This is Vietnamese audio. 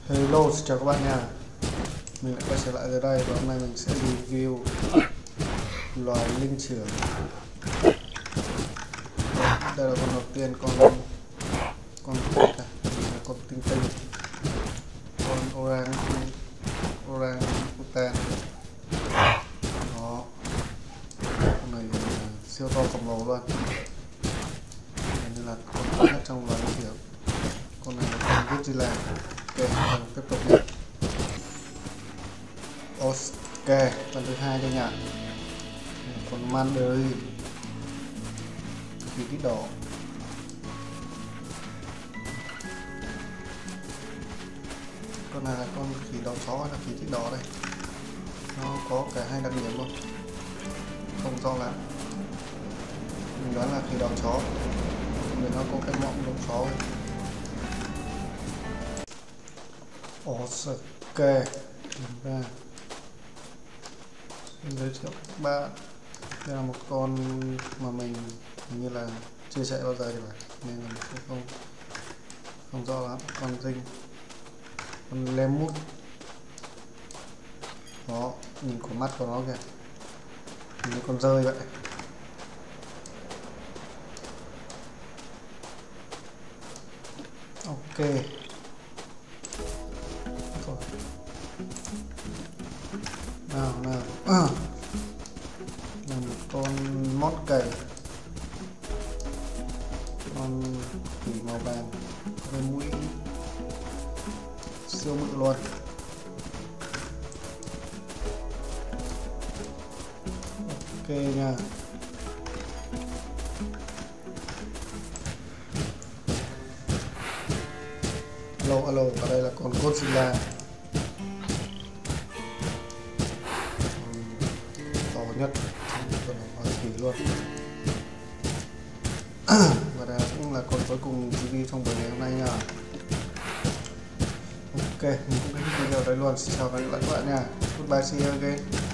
Hello, xin chào các bạn nha. Mình lại quay trở lại ở đây và hôm nay mình sẽ review loài linh trưởng. Đây là con đầu tiên, con tinh tinh, con orang utan. Đó, con này siêu to khổng lồ luôn. Nên là con tốt nhất trong loài linh trưởng. Con này là con Godzilla. Ok, mình tiếp tục nhé. Ok, phần thứ hai đây nha. Con Mandarin kỳ tích đỏ. Con này là con khỉ đầu chó hay là kỳ tích đỏ đây? Nó có cả hai đặc điểm luôn, không rõ lắm. Mình đoán là khỉ đầu chó vì nó có cái mõm đầu chó ấy. Ok, ra mình giới thiệu các bạn. Đây là một con mà mình hình như là chưa chạy bao giờ thì phải, nên là mình không rõ lắm. Con dinh, con lemur. Đó, nhìn của mắt của nó kìa, như con rơi vậy. Ok, thôi nào là một con mót cầy, con khỉ màu vàng, cái mũi siêu bự luôn. Ok nha. Alo, ở đây là con Godzilla, to nhất trong Hoa Kỳ luôn. Và đây cũng là con cuối cùng review trong buổi ngày hôm nay nha. Ok, mình cũng kết thúc video đây luôn. Xin chào và hẹn gặp lại các bạn nha. Goodbye, see you again.